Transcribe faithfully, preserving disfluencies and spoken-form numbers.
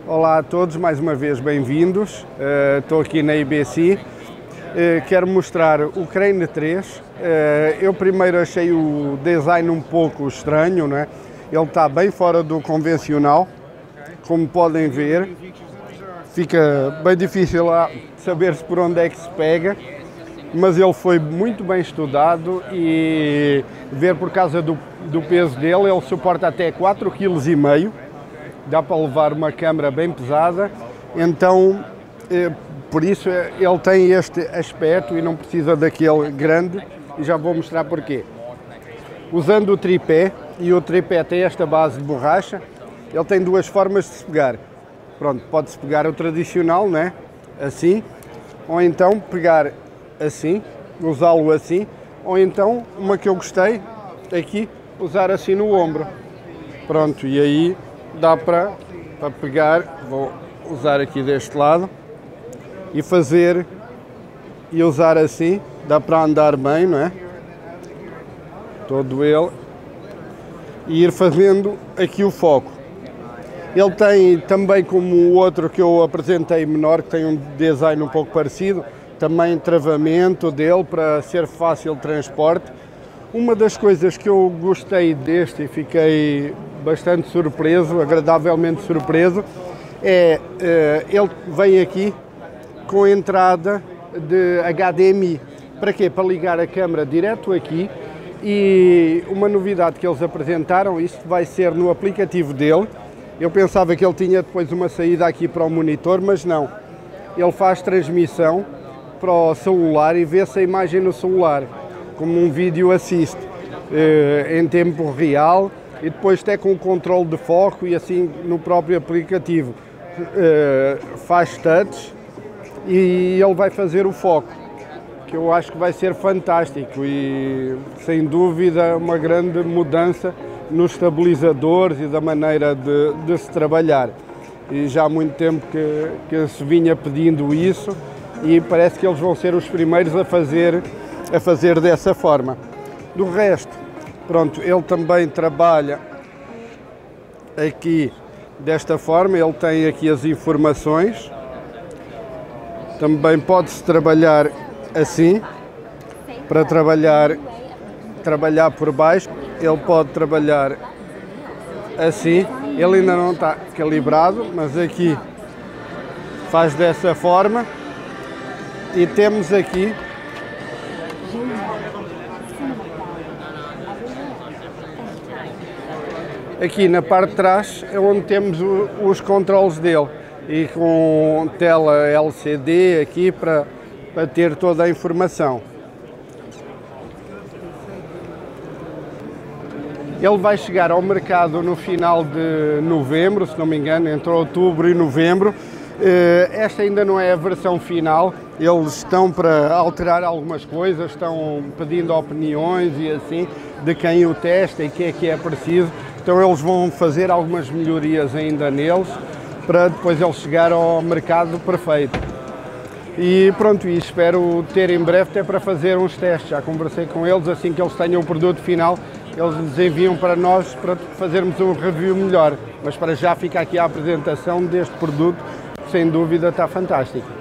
Olá a todos, mais uma vez bem-vindos. Uh, estou aqui na I B C. Uh, quero mostrar o Crane três. Uh, eu primeiro achei o design um pouco estranho, não é? Ele está bem fora do convencional, como podem ver. Fica bem difícil saber-se por onde é que se pega, mas ele foi muito bem estudado e ver por causa do, do peso dele, ele suporta até quatro vírgula cinco quilos. Dá para levar uma câmara bem pesada, então eh, por isso ele tem este aspecto e não precisa daquele grande, e já vou mostrar porquê. Usando o tripé, e o tripé tem esta base de borracha, ele tem duas formas de se pegar. Pronto, pode-se pegar o tradicional, né? Assim, ou então pegar assim, usá-lo assim, ou então uma que eu gostei, aqui, usar assim no ombro. Pronto, e aí dá para, para pegar, vou usar aqui deste lado e fazer e usar assim, dá para andar bem, não é? Todo ele, e ir fazendo aqui o foco. Ele tem também, como o outro que eu apresentei menor, que tem um design um pouco parecido, também travamento dele para ser fácil de transporte. Uma das coisas que eu gostei deste e fiquei bastante surpreso, agradavelmente surpreso, é uh, ele vem aqui com entrada de H D M I. Para quê? Para ligar a câmera direto aqui, e uma novidade que eles apresentaram, isto vai ser no aplicativo dele. Eu pensava que ele tinha depois uma saída aqui para o monitor, mas não. Ele faz transmissão para o celular e vê-se a imagem no celular, como um vídeo assist, eh, em tempo real, e depois até com o controle de foco e assim no próprio aplicativo. Eh, faz touch e ele vai fazer o foco, que eu acho que vai ser fantástico e sem dúvida uma grande mudança nos estabilizadores e da maneira de, de se trabalhar. E já há muito tempo que, que se vinha pedindo isso, e parece que eles vão ser os primeiros a fazer, a fazer dessa forma. Do resto, pronto, ele também trabalha aqui desta forma, ele tem aqui as informações. Também pode-se trabalhar assim, para trabalhar, trabalhar por baixo. Ele pode trabalhar assim, ele ainda não está calibrado, mas aqui faz dessa forma. E temos aqui aqui na parte de trás é onde temos o, os controles dele, e com tela L C D aqui para, para ter toda a informação. Ele vai chegar ao mercado no final de novembro, se não me engano, entre outubro e novembro. Esta ainda não é a versão final, eles estão para alterar algumas coisas, estão pedindo opiniões e assim, de quem o testa e o que é que é preciso. Então eles vão fazer algumas melhorias ainda neles, para depois ele chegar ao mercado perfeito. E pronto, e espero ter em breve até para fazer uns testes. Já conversei com eles, assim que eles tenham o produto final, eles nos enviam para nós para fazermos um review melhor. Mas para já fica aqui a apresentação deste produto, que sem dúvida está fantástico.